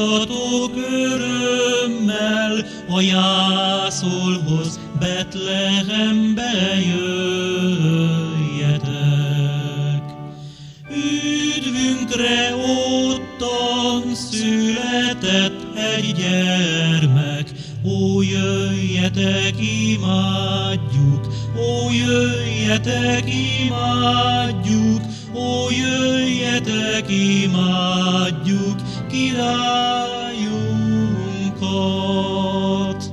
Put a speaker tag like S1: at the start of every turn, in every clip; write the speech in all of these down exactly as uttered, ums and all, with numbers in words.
S1: Várjatok örömmel a jászolhoz, Betlehembe jöjjetek. Üdvünkre ottan született egy gyermek, ó, jöjjetek, imádjuk, ó, jöjjetek, imádjuk, ó, jöjjetek, imádjuk királyunkat.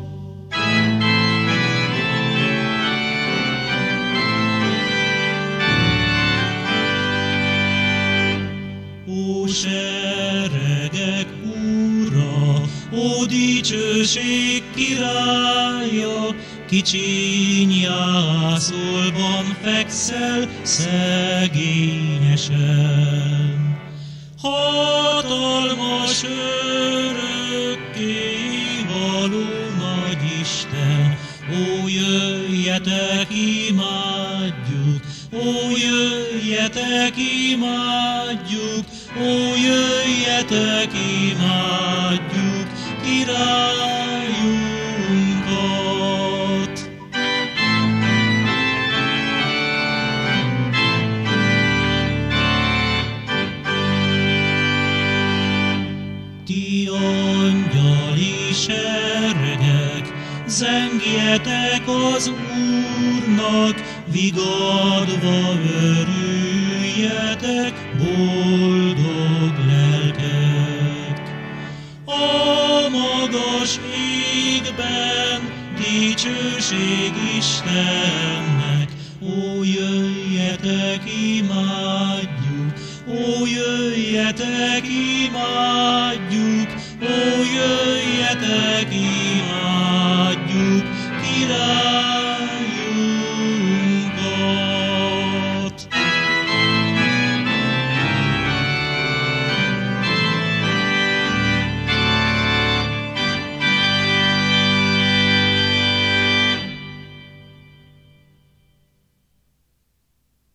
S1: Ó, seregek Ura, ó, dicsőség királya, kicsiny jászolban fekszel szegényesen. Hatalmas örökké való nagy Isten, ó, jöjjetek, imádjuk, ó, jöjjetek, imádjuk, ó, jöjjetek, imádjuk királyunkat. Ti angyali seregek, zengjetek az Úrnak, vigadva örüljetek, boldog lelkek. A magas égben dicsőség Istennek, ó, jöjjetek, imádjuk, ó, jöjjetek, imádjuk, ó,